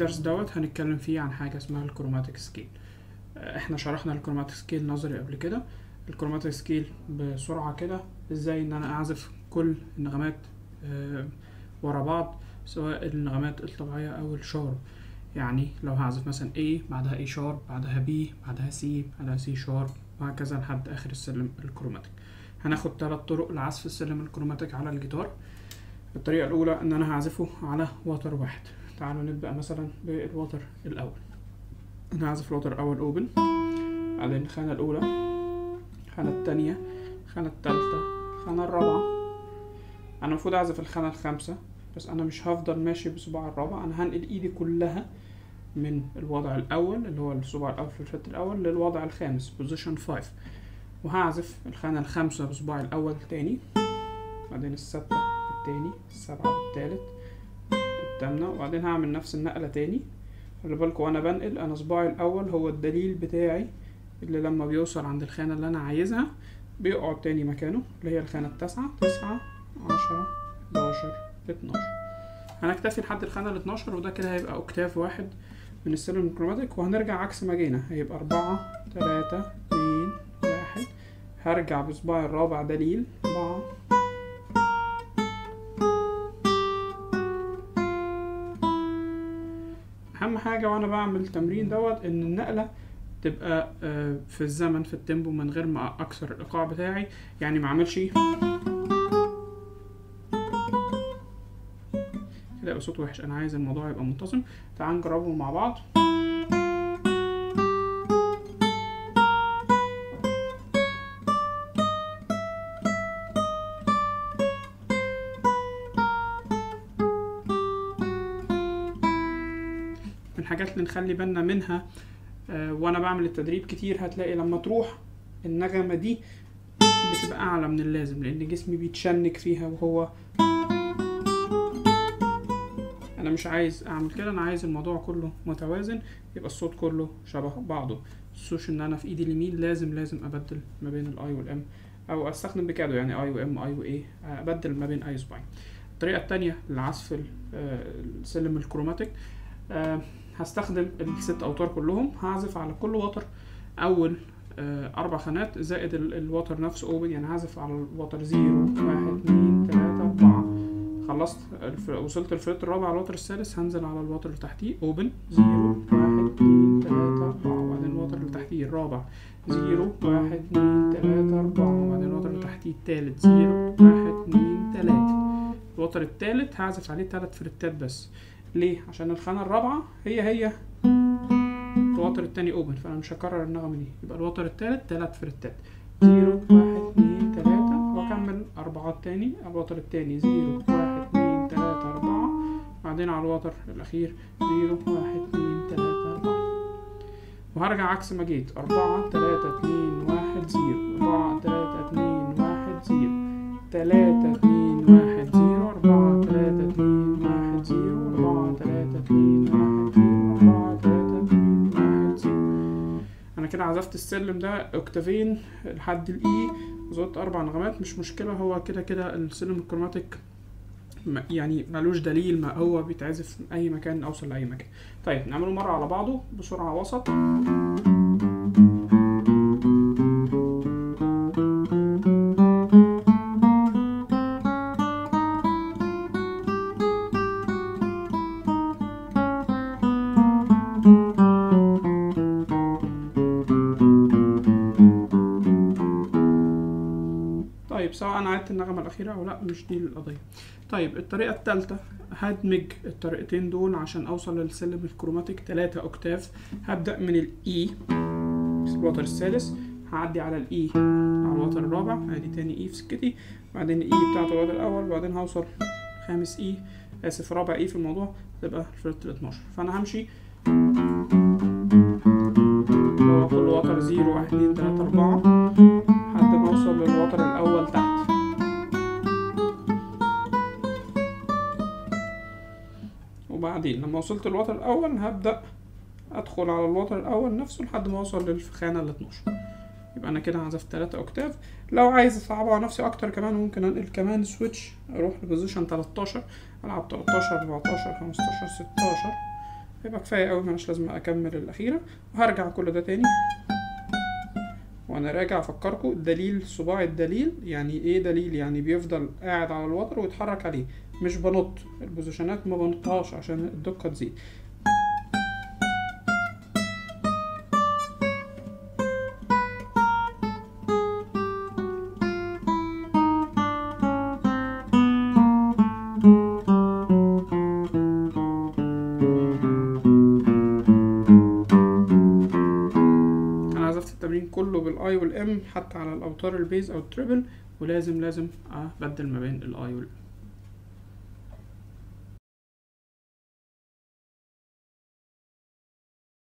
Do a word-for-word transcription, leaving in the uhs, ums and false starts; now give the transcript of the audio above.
الدرس دوت هنتكلم فيه عن حاجة اسمها الكروماتيك سكيل. احنا شرحنا الكروماتيك سكيل نظري قبل كده. الكروماتيك سكيل بسرعة كده ازاي ان انا اعزف كل النغمات اه ورا بعض، سواء النغمات الطبيعية او الشارب. يعني لو هعزف مثلا A بعدها A شارب بعدها B بعدها C بعدها C شارب وهكذا لحد اخر السلم الكروماتيك. هناخد ثلاث طرق لعزف السلم الكروماتيك على الجيتار. الطريقة الأولى إن أنا هعزفه على وتر واحد. تعالوا نبدأ مثلا بالوتر الأول. أنا هعزف الوتر الأول أوبن، بعدين الخانة الأولى، الخانة التانية، الخانة التالتة، الخانة الرابعة. أنا المفروض أعزف الخانة الخامسة، بس أنا مش هفضل ماشي بصباع الرابع، أنا هنقل إيدي كلها من الوضع الأول اللي هو الصباع الأول في الفت الأول للوضع الخامس بوزيشن فايف، وهعزف الخانة الخامسة بصباعي الأول تاني، بعدين الستة التاني، السبعة التالت، التامنة، وبعدين هعمل نفس النقلة تاني. خلي بالكوا وانا بنقل انا صباعي الاول هو الدليل بتاعي اللي لما بيوصل عند الخانة اللي انا عايزها بيقعد تاني مكانه، اللي هي الخانة التاسعة، تسعة، عشرة، حداشر، اتناشر. هنكتفي لحد الخانة الاتناشر، وده كده هيبقى اوكتاف واحد من السلم الكروماتيك. وهنرجع عكس ما جينا، هيبقى اربعة، تلاتة، اتنين، واحد. هرجع بصباعي الرابع دليل، اربعة، اهم حاجه وانا بعمل التمرين دوت ان النقله تبقى في الزمن في التيمبو من غير ما اكسر الايقاع بتاعي. يعني ما اعملش كده يبقى صوت وحش، انا عايز الموضوع يبقى منتظم. تعال نجربه مع بعض. الحاجات اللي نخلي بالنا منها آه وانا بعمل التدريب كتير، هتلاقي لما تروح النغمة دي بتبقى اعلى من اللازم لان جسمي بيتشنك فيها، وهو انا مش عايز اعمل كده، انا عايز الموضوع كله متوازن، يبقى الصوت كله شبه بعضه. متنسوش ان انا في ايدي اليمين لازم لازم ابدل ما بين الاي والام، او استخدم بكادو يعني اي وام اي واي، ابدل ما بين اي صباعين. الطريقة التانية لعزف السلم الكروماتيك، أه هستخدم الست اوتار كلهم. هعزف على كل وتر اول أه اربع خانات زائد الوتر نفسه اوبن. يعني هعزف على الوتر زيرو، واحد، اتنين، تلاتة، اربعة. خلصت وصلت الفريت الرابع على الوتر السادس، هنزل على الوتر اللي تحتيه اوبن، زيرو، واحد، اتنين، تلاتة، اربعة، وبعدين الوتر اللي تحتيه الرابع زيرو، واحد، اتنين، تلاتة، اربعة، وبعدين الوتر اللي تحتيه التالت زيرو، واحد، اتنين، تلاتة. الوتر التالت هعزف عليه تلات فريتات بس. ليه؟ عشان الخانة الرابعة هي هي الوتر التاني اوبن، فانا مش هكرر النغمة دي. يبقى الوتر التالت تلات فريتات، زيرو، واحد، اتنين، تلاتة، واكمل اربعات تاني. الوتر التاني زيرو، واحد، اتنين، تلاتة، اربعة، بعدين على الوتر الاخير زيرو، واحد، اتنين، تلاتة، اربعة، وهرجع عكس ما جيت، اربعة، تلاتة، اتنين، واحد، زيرو، اربعة، تلاتة، اتنين، واحد، زيرو، تلاتة، اتنين، واحد، زيرو، اربعة، تلاتة، اتنين، واحد، زيرو، اربعة، تلاتة، اتنين، واحد، زيرو، اربعة، تلاتة، اتنين، واحد، زيرو. انا كده عزفت السلم ده اوكتافين لحد الاي، وزودت اربع نغمات، مش مشكلة، هو كده كده السلم الكروماتيك يعني ملوش دليل، ما هو بيتعزف من اي مكان، اوصل لاي مكان. طيب نعمله مرة على بعضه بسرعة وسط. طيب سواء انا عدت النغمة الأخيرة أو لأ، مش دي القضية. طيب الطريقة التالتة، هدمج الطريقتين دول عشان أوصل للسلم الكروماتيك تلاتة أوكتاف. هبدأ من الإي الوتر السادس، هعدي على الإي على الوتر الرابع، ادي تاني إي في سكتي، بعدين الإي بتاعت الوتر الأول، وبعدين هوصل خامس إي، آسف رابع إي في الموضوع، تبقى الفريت الاتناشر. فأنا همشي هو كل وتر زيرو، واحد، اتنين، تلاتة، أربعة، لحد ما أوصل للوتر الأول تحت. وبعدين لما وصلت الوتر الأول هبدأ أدخل على الوتر الأول نفسه لحد ما أوصل للخانة الاتناشر. يبقى أنا كده عزفت تلاتة أوكتاف. لو عايز أصعبها على نفسي أكتر كمان، ممكن أنقل كمان سويتش، أروح لبوزيشن تلاتاشر، ألعب تلاتاشر، اربعتاشر، خمستاشر، ستاشر، هيبقى كفاية اوي، ملهاش لازمة اكمل الاخيرة. وهرجع كل ده تاني. وانا راجع افكركم الدليل، صباع الدليل يعني ايه دليل؟ يعني بيفضل قاعد على الوتر ويتحرك عليه، مش بنط البوزيشنات، ما بنطهاش عشان الدقة تزيد. التمرين كله بالاي والام حتى على الاوتار البيز او التريبل، ولازم لازم ابدل ما بين الاي والام.